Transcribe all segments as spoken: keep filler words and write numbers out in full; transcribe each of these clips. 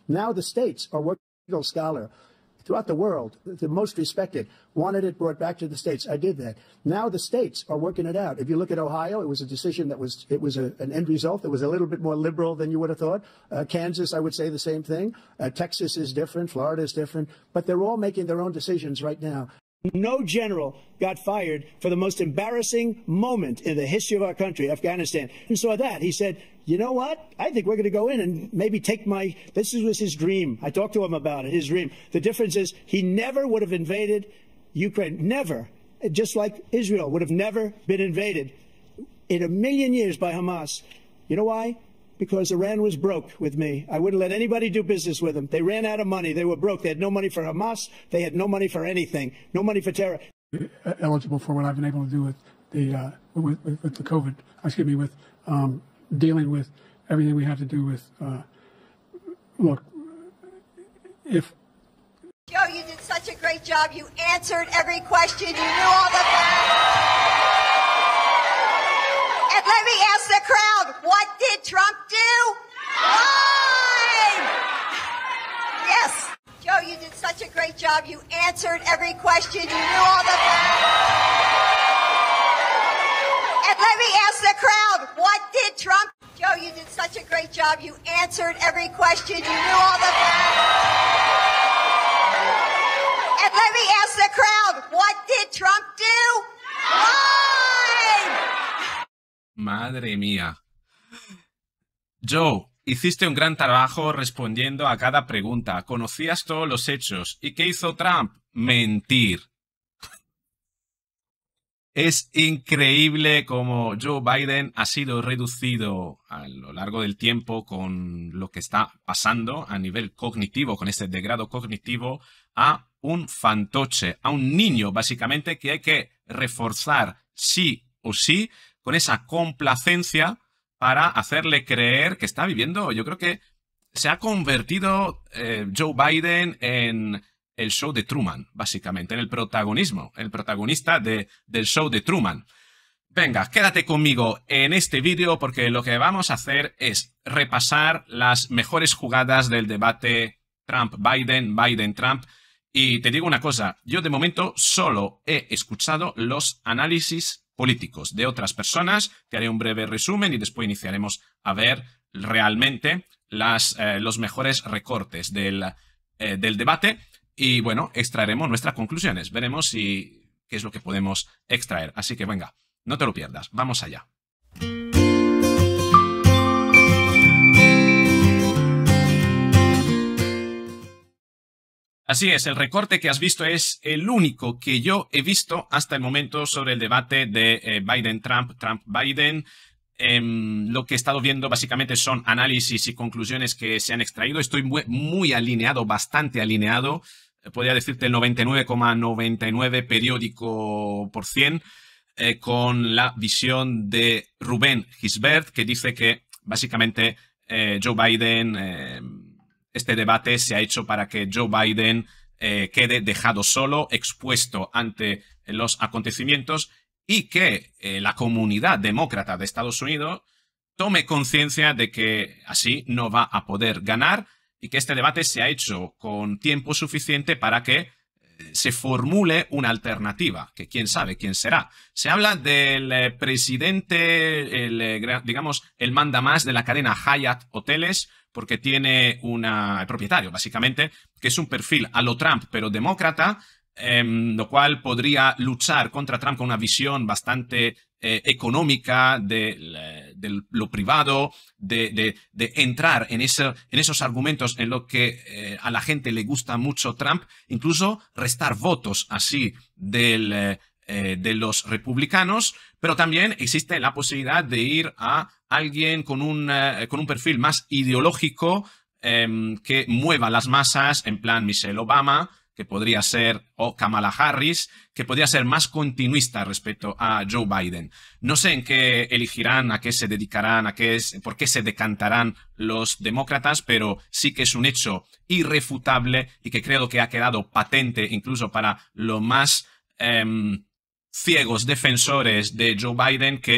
Now the states are working. Legal scholar throughout the world, the most respected, wanted it brought back to the states. I did that. Now the states are working it out. If you look at Ohio, it was a decision that was, it was a, an end result that was a little bit more liberal than you would have thought. Uh, Kansas, I would say the same thing. Uh, Texas is different. Florida is different. But they're all making their own decisions right now. No general got fired for the most embarrassing moment in the history of our country, Afghanistan. And saw that. He said, you know what? I think we're going to go in and maybe take my, this was his dream. I talked to him about it, his dream. The difference is he never would have invaded Ukraine. Never. Just like Israel would have never been invaded in a million years by Hamas. You know why? Because Iran was broke with me. I wouldn't let anybody do business with them. They ran out of money. They were broke. They had no money for Hamas. They had no money for anything. No money for terror. Eligible for what I've been able to do with the uh, with, with, with the COVID. Excuse me, with um, dealing with everything we have to do with. Uh, look, if Joe, you did such a great job. You answered every question. You knew all the facts. And let me ask the crowd, what did Trump do? Lied! Yes. Joe, you did such a great job. You answered every question. You knew all the facts. And let me ask the crowd, what did Trump? Joe, you did such a great job. You answered every question. You knew all the facts. And let me ask the crowd, what did Trump do? Lied! Madre mía. Joe, hiciste un gran trabajo respondiendo a cada pregunta. Conocías todos los hechos. ¿Y qué hizo Trump? Mentir. Es increíble cómo Joe Biden ha sido reducido a lo largo del tiempo con lo que está pasando a nivel cognitivo, con este degrado cognitivo, a un fantoche, a un niño básicamente que hay que reforzar sí o sí con esa complacencia para hacerle creer que está viviendo. Yo creo que se ha convertido eh, Joe Biden en el show de Truman, básicamente, en el protagonismo, el protagonista de, del show de Truman. Venga, quédate conmigo en este vídeo porque lo que vamos a hacer es repasar las mejores jugadas del debate Trump-Biden, Biden-Trump. Y te digo una cosa, yo de momento solo he escuchado los análisis políticos de otras personas. Te haré un breve resumen y después iniciaremos a ver realmente las, eh, los mejores recortes del, eh, del debate. Y bueno, extraeremos nuestras conclusiones. Veremos si, qué es lo que podemos extraer. Así que venga, no te lo pierdas. Vamos allá. Así es, el recorte que has visto es el único que yo he visto hasta el momento sobre el debate de eh, Biden-Trump, Trump-Biden. Eh, lo que he estado viendo básicamente son análisis y conclusiones que se han extraído. Estoy muy, muy alineado, bastante alineado. Podría decirte el noventa y nueve coma noventa y nueve periódico por cien eh, con la visión de Rubén Gisbert, que dice que básicamente eh, Joe Biden... Eh, Este debate se ha hecho para que Joe Biden eh, quede dejado solo, expuesto ante los acontecimientos y que eh, la comunidad demócrata de Estados Unidos tome conciencia de que así no va a poder ganar y que este debate se ha hecho con tiempo suficiente para que eh, se formule una alternativa, que quién sabe quién será. Se habla del eh, presidente, el, eh, digamos, el mandamás de la cadena Hyatt Hoteles, porque tiene una, el propietario, básicamente, que es un perfil a lo Trump, pero demócrata, eh, lo cual podría luchar contra Trump con una visión bastante eh, económica de, de lo privado, de, de, de entrar en, ese, en esos argumentos en lo que eh, a la gente le gusta mucho Trump, incluso restar votos así del... Eh, de los republicanos, pero también existe la posibilidad de ir a alguien con un, eh, con un perfil más ideológico eh, que mueva las masas, en plan Michelle Obama, que podría ser, o Kamala Harris, que podría ser más continuista respecto a Joe Biden. No sé en qué elegirán, a qué se dedicarán, a qué es, por qué se decantarán los demócratas, pero sí que es un hecho irrefutable y que creo que ha quedado patente incluso para lo más... Eh, ciegos defensores de Joe Biden que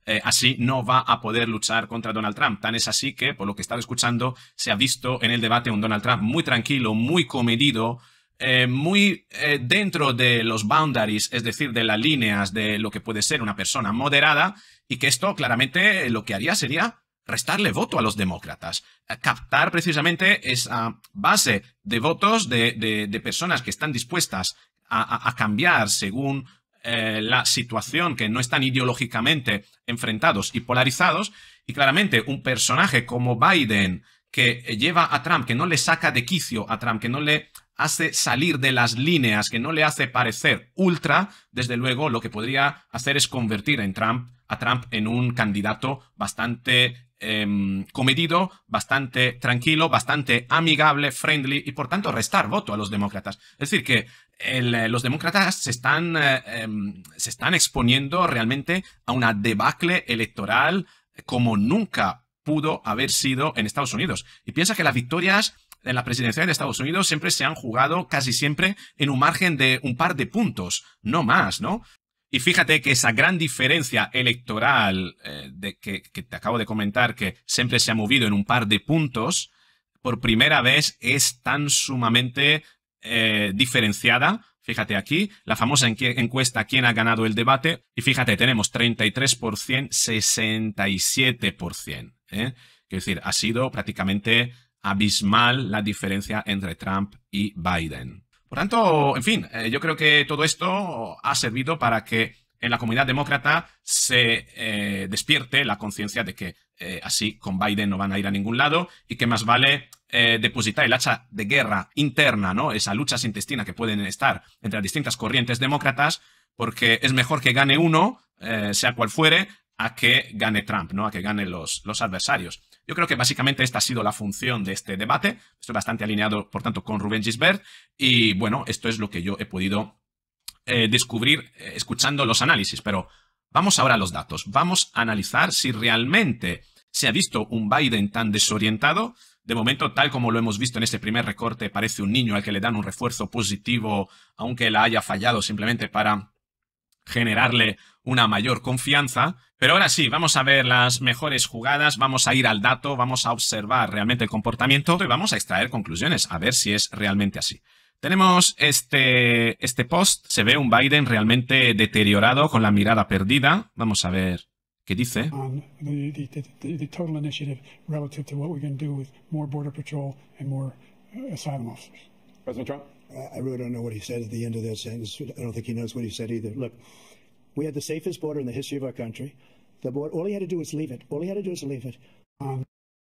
eh, así no va a poder luchar contra Donald Trump. Tan es así que, por lo que he estado escuchando, se ha visto en el debate un Donald Trump muy tranquilo, muy comedido, eh, muy eh, dentro de los boundaries, es decir, de las líneas de lo que puede ser una persona moderada, y que esto claramente lo que haría sería restarle voto a los demócratas, captar precisamente esa base de votos de, de, de personas que están dispuestas a, a, a cambiar según eh, la situación, que no están ideológicamente enfrentados y polarizados. Y claramente un personaje como Biden, que lleva a Trump, que no le saca de quicio a Trump, que no le hace salir de las líneas, que no le hace parecer ultra, desde luego lo que podría hacer es convertir en Trump, a Trump en un candidato bastante eh, comedido, bastante tranquilo, bastante amigable, friendly, y por tanto restar voto a los demócratas. Es decir, que el, los demócratas se están, eh, eh, se están exponiendo realmente a una debacle electoral como nunca pudo haber sido en Estados Unidos. Y piensa que las victorias en la presidencia de Estados Unidos siempre se han jugado casi siempre en un margen de un par de puntos, no más, ¿no? Y fíjate que esa gran diferencia electoral eh, de que, que te acabo de comentar, que siempre se ha movido en un par de puntos, por primera vez es tan sumamente eh, diferenciada. Fíjate aquí, la famosa encuesta ¿Quién ha ganado el debate? Y fíjate, tenemos treinta y tres por ciento, sesenta y siete por ciento. ¿eh? Es decir, ha sido prácticamente abismal la diferencia entre Trump y Biden. Por tanto, en fin, eh, yo creo que todo esto ha servido para que en la comunidad demócrata se eh, despierte la conciencia de que eh, así con Biden no van a ir a ningún lado y que más vale eh, depositar el hacha de guerra interna, ¿no? Esa lucha intestina que pueden estar entre las distintas corrientes demócratas, porque es mejor que gane uno, eh, sea cual fuere, a que gane Trump, ¿no? A que gane los, los adversarios. Yo creo que básicamente esta ha sido la función de este debate. Estoy bastante alineado, por tanto, con Rubén Gisbert. Y bueno, esto es lo que yo he podido eh, descubrir eh, escuchando los análisis. Pero vamos ahora a los datos. Vamos a analizar si realmente se ha visto un Biden tan desorientado. De momento, tal como lo hemos visto en este primer recorte, parece un niño al que le dan un refuerzo positivo, aunque la haya fallado simplemente para generarle una mayor confianza. Pero ahora sí, vamos a ver las mejores jugadas, vamos a ir al dato, vamos a observar realmente el comportamiento y vamos a extraer conclusiones, a ver si es realmente así. Tenemos este, este post, se ve un Biden realmente deteriorado, con la mirada perdida. Vamos a ver qué dice. On the, the, the, the total initiative relative to what we can do with more border patrol and more uh, asylum officers. President Trump? I really don't know what he said at the end of that sentence. I don't think he knows what he said either. Look, we had the safest border in the history of our country. The border, all he had to do was leave it. All he had to do was leave it. Um,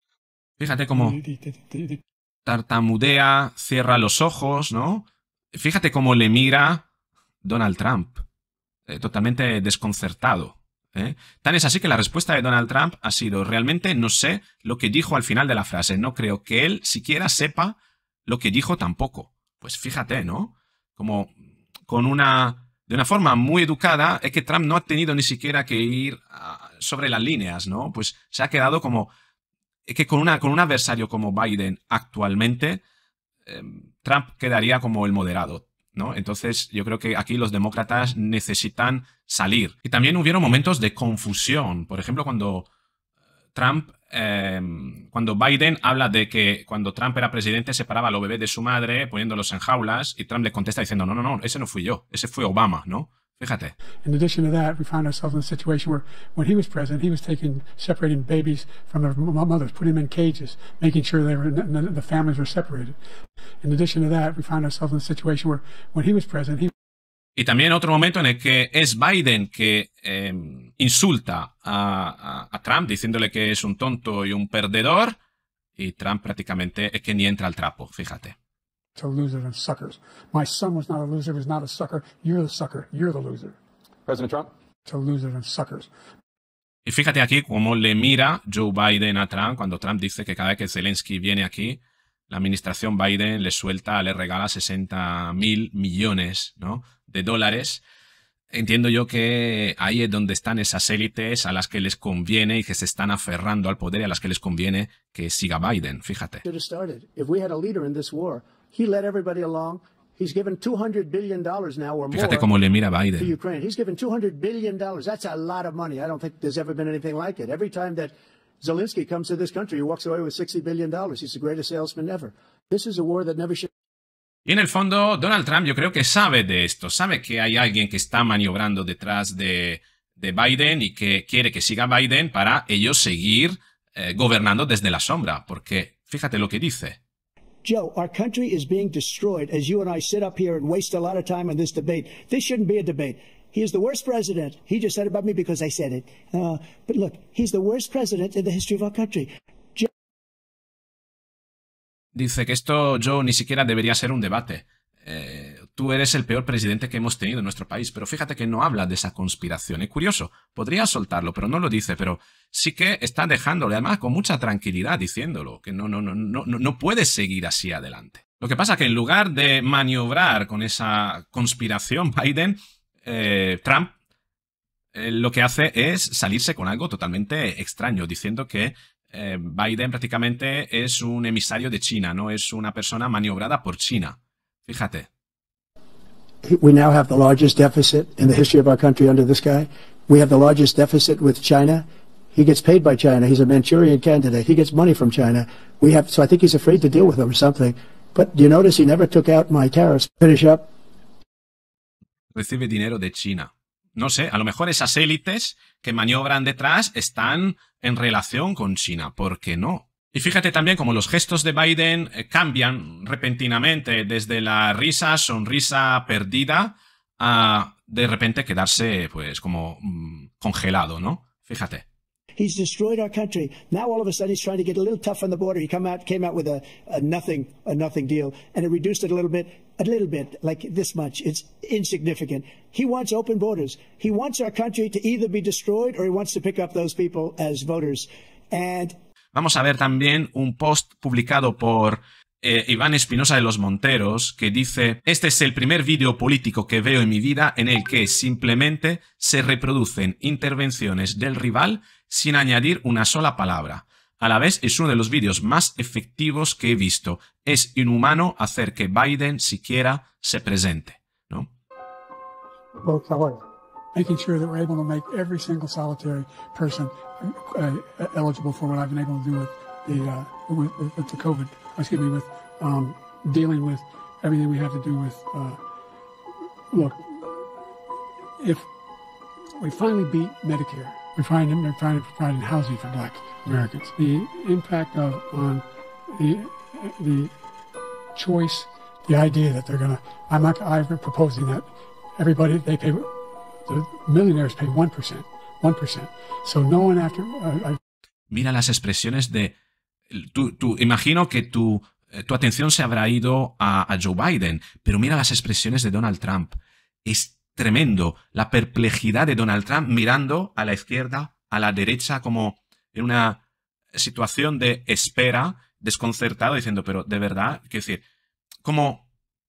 Fíjate cómo the, the, the, the, tartamudea, cierra los ojos, ¿no? Fíjate cómo le mira Donald Trump. Eh, totalmente desconcertado. ¿eh? Tan es así que la respuesta de Donald Trump ha sido: realmente no sé lo que dijo al final de la frase. No creo que él siquiera sepa lo que dijo tampoco. Pues fíjate, ¿no? Como con una... De una forma muy educada, es que Trump no ha tenido ni siquiera que ir uh, sobre las líneas, ¿no? Pues se ha quedado como... Es que con, una, con un adversario como Biden actualmente, eh, Trump quedaría como el moderado, ¿no? Entonces yo creo que aquí los demócratas necesitan salir. Y también hubieron momentos de confusión. Por ejemplo, cuando Trump... Eh, cuando Biden habla de que cuando Trump era presidente separaba a los bebés de su madre poniéndolos en jaulas, y Trump le contesta diciendo no, no, no, ese no fui yo, ese fue Obama, ¿no? Fíjate. in addition to that, we found ourselves in a situation where when he was president, he was taking, separating babies from their mothers, putting them in cages, making sure they were, the families were separated. In addition to that, we found ourselves in a situation where when he was president, he Y también otro momento en el que es Biden que eh, insulta a, a, a Trump diciéndole que es un tonto y un perdedor, y Trump prácticamente es que ni entra al trapo, fíjate. to losers and suckers. My son was not a loser, was not a sucker. You're the sucker. You're the loser. President Trump? To losers and suckers. Y fíjate aquí cómo le mira Joe Biden a Trump cuando Trump dice que cada vez que Zelensky viene aquí, la administración Biden le suelta, le regala sesenta mil millones, ¿no? de dólares. Entiendo yo que ahí es donde están esas élites a las que les conviene y que se están aferrando al poder y a las que les conviene que siga Biden, fíjate. Should have started. If we had a leader in this war, he led everybody along. He's given two hundred billion dollars now or more. Fíjate cómo le mira To Biden. Ukraine. He's given two hundred billion dollars. That's a lot of money. I don't think there's ever been anything like it. Every time that Zelensky comes to this country, he walks away with sixty billion dollars. He's the greatest salesman ever. This is a war that never should. Y en el fondo, Donald Trump yo creo que sabe de esto, sabe que hay alguien que está maniobrando detrás de, de Biden y que quiere que siga Biden para ellos seguir eh, gobernando desde la sombra, porque fíjate lo que dice. Joe, our country is being destroyed as you and I sit up here and waste a lot of time on this debate. This shouldn't be a debate. He is the worst president. He just said about me because I said it. Uh, but look, he's the worst president in the history of our country. Joe Dice que esto, Joe, ni siquiera debería ser un debate. Eh, tú eres el peor presidente que hemos tenido en nuestro país, pero fíjate que no habla de esa conspiración. Es curioso, podría soltarlo, pero no lo dice, pero sí que está dejándolo, además con mucha tranquilidad diciéndolo, que no, no, no, no, no puede seguir así adelante. Lo que pasa es que en lugar de maniobrar con esa conspiración, Biden, eh, Trump, eh, lo que hace es salirse con algo totalmente extraño, diciendo que eh, Biden prácticamente es un emisario de China, no es una persona maniobrada por China. Fíjate. We now have the largest deficit in the history of our country under this guy. We have the largest deficit with China. He gets paid by China. He's a Manchurian candidate. He gets money from China. We have, so I think he's afraid to deal with them or something. But you notice he never took out my tariffs. Finish up. Recibe dinero de China. No sé, a lo mejor esas élites que maniobran detrás están en relación con China. ¿Por qué no? Y fíjate también cómo los gestos de Biden cambian repentinamente desde la risa, sonrisa perdida a de repente quedarse pues como mmm, congelado, ¿no? Fíjate. He's destroyed our country. Now all of a sudden he's trying to get a little tough on the border. He come out, came out with a, a nothing, a nothing deal, and it reduced it a little bit, a little bit, like this much. It's insignificant. He wants open borders. He wants our country to either be destroyed or he wants to pick up those people as voters. And vamos a ver también un post publicado por eh, Iván Espinosa de los Monteros que dice: este es el primer vídeo político que veo en mi vida en el que simplemente se reproducen intervenciones del rival sin añadir una sola palabra. A la vez es uno de los vídeos más efectivos que he visto. Es inhumano hacer que Biden siquiera se presente, ¿no? Both colors. Making sure that we're able to make every single solitary person uh, eligible for what I've been able to do with the uh, with, with the COVID. Excuse me, with um, dealing with everything we have to do with. Uh, look, if we finally beat Medicare, we're trying to we're trying to provide housing for Black Americans. The impact of on the the choice, the idea that they're gonna. I'm not. I'm proposing that everybody they pay. The millionaires pay one percent, one percent. So no one after... Uh, I... Mira las expresiones de... Tú, tú, imagino que tu, tu atención se habrá ido a, a Joe Biden, pero mira las expresiones de Donald Trump. Es tremendo la perplejidad de Donald Trump mirando a la izquierda, a la derecha, como en una situación de espera, desconcertado, diciendo, pero de verdad, quiero decir, como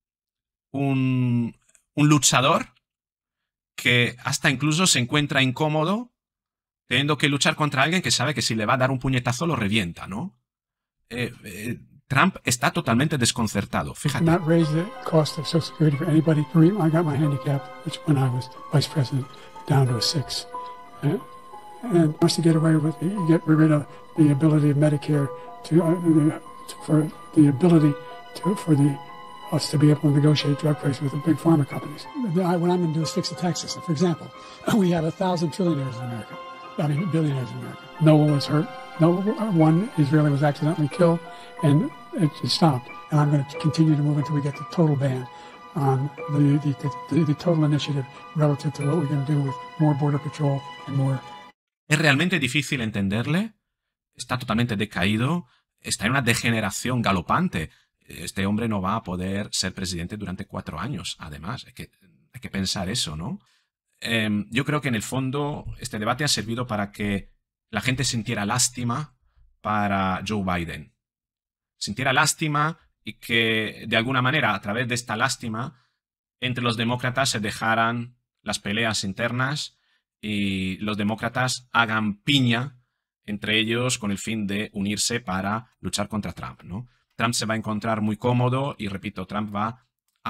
un, un luchador que hasta incluso se encuentra incómodo teniendo que luchar contra alguien que sabe que si le va a dar un puñetazo lo revienta, ¿no? Eh, eh, Trump está totalmente desconcertado, fíjate. Not raise the cost of Social Security for anybody. I got my handicap, which when I was vice president, down to a six. Uh, and wants to get away with, get rid of the ability of Medicare to, uh, for the ability to, for the us to be able to negotiate drug prices with the big pharma companies. What I'm going to do is fix the tax system. For example, we have a thousand trillionaires in America. I mean, billionaires in America. No one was hurt. No one Israeli was accidentally killed, and it stopped. And I'm going to continue to move until we get the total ban on the, the, the, the total initiative relative to what we're going to do with more border patrol and more. Es realmente difícil entenderle. Está totalmente decaído. Está en una degeneración galopante. Este hombre no va a poder ser presidente durante cuatro años, además. Hay que, hay que pensar eso, ¿no? Eh, yo creo que en el fondo este debate ha servido para que la gente sintiera lástima para Joe Biden. Sintiera lástima y que, de alguna manera, a través de esta lástima, entre los demócratas se dejaran las peleas internas y los demócratas hagan piña entre ellos con el fin de unirse para luchar contra Trump, ¿no? Trump se va a encontrar muy cómodo y, repito, Trump va a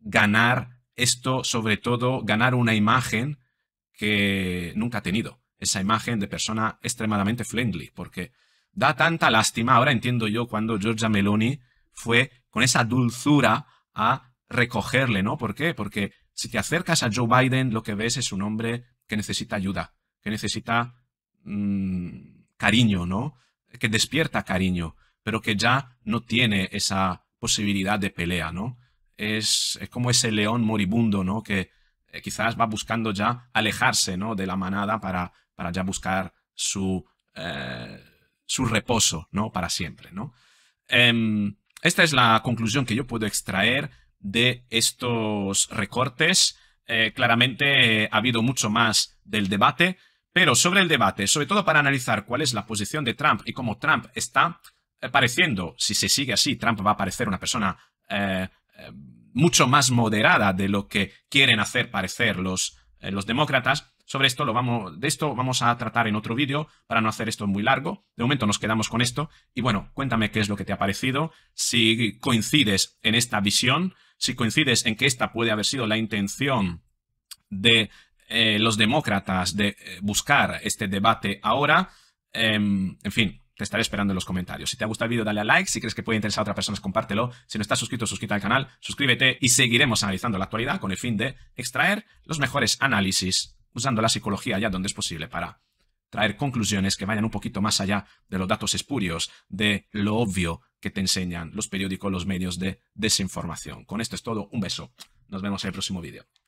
ganar esto, sobre todo ganar una imagen que nunca ha tenido. Esa imagen de persona extremadamente friendly, porque da tanta lástima. Ahora entiendo yo cuando Giorgia Meloni fue con esa dulzura a recogerle, ¿no? ¿Por qué? Porque si te acercas a Joe Biden, lo que ves es un hombre que necesita ayuda, que necesita mmm, cariño, ¿no? Que despierta cariño, pero que ya no tiene esa posibilidad de pelea, ¿no? Es, es como ese león moribundo, ¿no? Que eh, quizás va buscando ya alejarse, ¿no? De la manada para, para ya buscar su, eh, su reposo, ¿no? Para siempre, ¿no? Eh, esta es la conclusión que yo puedo extraer de estos recortes. Eh, claramente eh, ha habido mucho más del debate, pero sobre el debate, sobre todo para analizar cuál es la posición de Trump y cómo Trump está eh, pareciendo, si se sigue así, Trump va a parecer una persona eh, eh, mucho más moderada de lo que quieren hacer parecer los, eh, los demócratas. Sobre esto, lo vamos, de esto vamos a tratar en otro vídeo para no hacer esto muy largo. De momento nos quedamos con esto. Y bueno, cuéntame qué es lo que te ha parecido, si coincides en esta visión, si coincides en que esta puede haber sido la intención de eh, los demócratas de eh, buscar este debate ahora. Eh, en fin, te estaré esperando en los comentarios. Si te ha gustado el vídeo, dale a like. Si crees que puede interesar a otras personas, compártelo. Si no estás suscrito, suscríbete al canal, suscríbete y seguiremos analizando la actualidad con el fin de extraer los mejores análisis usando la psicología ya donde es posible para traer conclusiones que vayan un poquito más allá de los datos espurios, de lo obvio que te enseñan los periódicos, los medios de desinformación. Con esto es todo. Un beso. Nos vemos en el próximo vídeo.